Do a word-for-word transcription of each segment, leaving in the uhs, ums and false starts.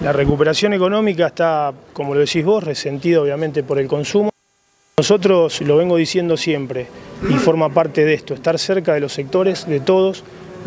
La recuperación económica está, como lo decís vos, resentida obviamente por el consumo. Nosotros, lo vengo diciendo siempre, y forma parte de esto, estar cerca de los sectores, de todos.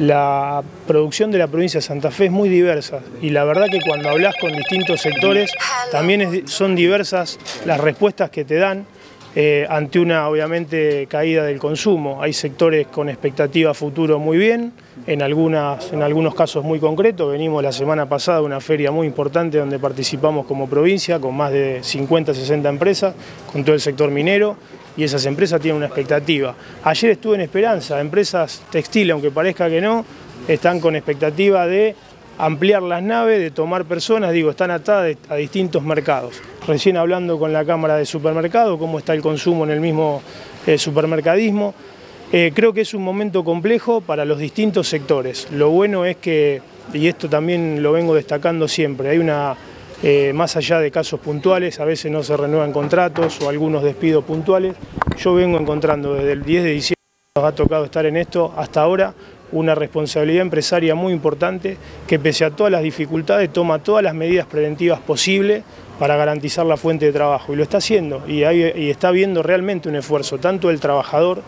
La producción de la provincia de Santa Fe es muy diversa y la verdad que cuando hablas con distintos sectores también es, son diversas las respuestas que te dan eh, ante una obviamente caída del consumo. Hay sectores con expectativa futuro muy bien, en, algunas, en algunos casos muy concretos. Venimos la semana pasada de una feria muy importante donde participamos como provincia con más de cincuenta, sesenta empresas, con todo el sector minero. Y esas empresas tienen una expectativa. Ayer estuve en Esperanza, empresas textiles, aunque parezca que no, están con expectativa de ampliar las naves, de tomar personas, digo, están atadas a distintos mercados. Recién hablando con la Cámara de Supermercado, cómo está el consumo en el mismo eh, supermercadismo. Eh, creo que es un momento complejo para los distintos sectores. Lo bueno es que, y esto también lo vengo destacando siempre, hay una... Eh, más allá de casos puntuales, a veces no se renuevan contratos o algunos despidos puntuales. Yo vengo encontrando desde el diez de diciembre, nos ha tocado estar en esto hasta ahora, una responsabilidad empresaria muy importante que pese a todas las dificultades toma todas las medidas preventivas posibles para garantizar la fuente de trabajo y lo está haciendo y, hay, y está viendo realmente un esfuerzo tanto del trabajador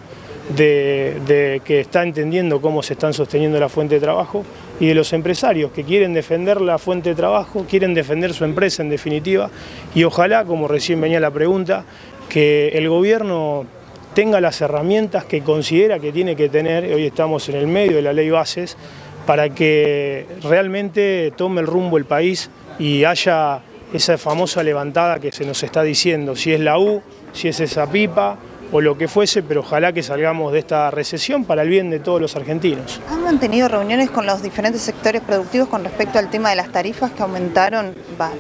de, de que está entendiendo cómo se están sosteniendo la fuente de trabajo y de los empresarios que quieren defender la fuente de trabajo, quieren defender su empresa en definitiva y ojalá, como recién venía la pregunta, que el gobierno tenga las herramientas que considera que tiene que tener, hoy estamos en el medio de la ley Bases, para que realmente tome el rumbo el país y haya esa famosa levantada que se nos está diciendo, si es la U, si es esa pipa o lo que fuese, pero ojalá que salgamos de esta recesión para el bien de todos los argentinos. ¿Han mantenido reuniones con los diferentes sectores productivos con respecto al tema de las tarifas que aumentaron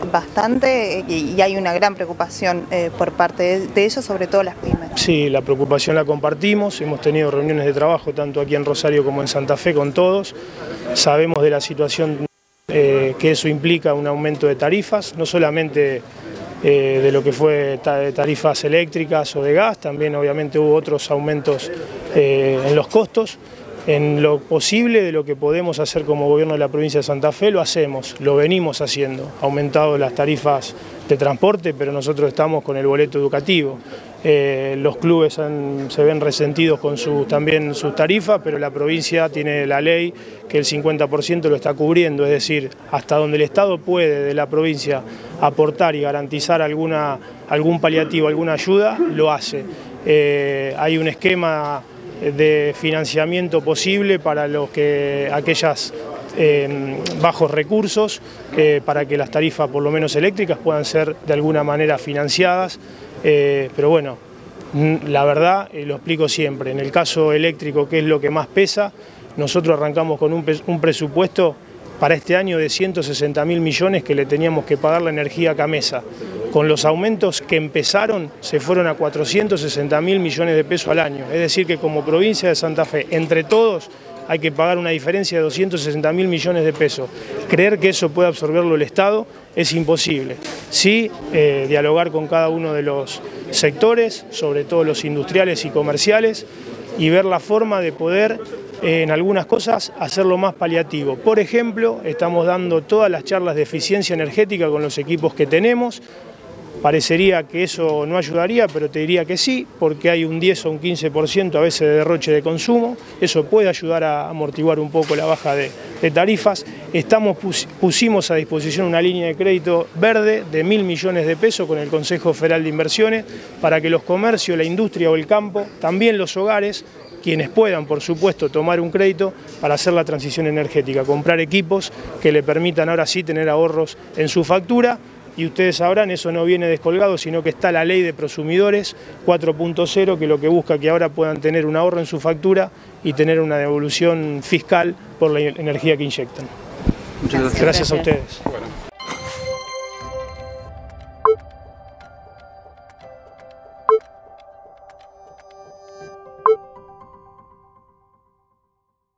bastante y hay una gran preocupación eh, por parte de ellos, sobre todo las pymes? Sí, la preocupación la compartimos, hemos tenido reuniones de trabajo tanto aquí en Rosario como en Santa Fe con todos, sabemos de la situación eh, que eso implica un aumento de tarifas, no solamente Eh, de lo que fue tarifas eléctricas o de gas, también obviamente hubo otros aumentos eh, en los costos. En lo posible de lo que podemos hacer como gobierno de la provincia de Santa Fe lo hacemos, lo venimos haciendo. Ha aumentado las tarifas de transporte, pero nosotros estamos con el boleto educativo. Eh, los clubes han, se ven resentidos con su, también sus tarifas, pero la provincia tiene la ley que el cincuenta por ciento lo está cubriendo, es decir, hasta donde el Estado puede de la provincia aportar y garantizar alguna, algún paliativo, alguna ayuda, lo hace. Eh, hay un esquema de financiamiento posible para los que aquellas eh, bajos recursos, eh, para que las tarifas por lo menos eléctricas puedan ser de alguna manera financiadas, eh, pero bueno, la verdad, eh, lo explico siempre, en el caso eléctrico, que es lo que más pesa, nosotros arrancamos con un, un presupuesto para este año de ciento sesenta mil millones que le teníamos que pagar la energía a Camesa. Con los aumentos que empezaron se fueron a cuatrocientos sesenta mil millones de pesos al año. Es decir que como provincia de Santa Fe, entre todos hay que pagar una diferencia de doscientos sesenta mil millones de pesos. Creer que eso puede absorberlo el Estado es imposible. Sí, eh, dialogar con cada uno de los sectores, sobre todo los industriales y comerciales, y ver la forma de poder en algunas cosas hacerlo más paliativo. Por ejemplo, estamos dando todas las charlas de eficiencia energética con los equipos que tenemos. Parecería que eso no ayudaría, pero te diría que sí, porque hay un diez o un quince por ciento a veces de derroche de consumo. Eso puede ayudar a amortiguar un poco la baja de, de tarifas. Estamos, pus, pusimos a disposición una línea de crédito verde de mil millones de pesos con el Consejo Federal de Inversiones para que los comercios, la industria o el campo, también los hogares, quienes puedan, por supuesto, tomar un crédito para hacer la transición energética, comprar equipos que le permitan ahora sí tener ahorros en su factura. Y ustedes sabrán, eso no viene descolgado, sino que está la ley de prosumidores cuatro punto cero, que lo que busca que ahora puedan tener un ahorro en su factura y tener una devolución fiscal por la energía que inyectan. Muchas gracias. Gracias a ustedes. Bueno.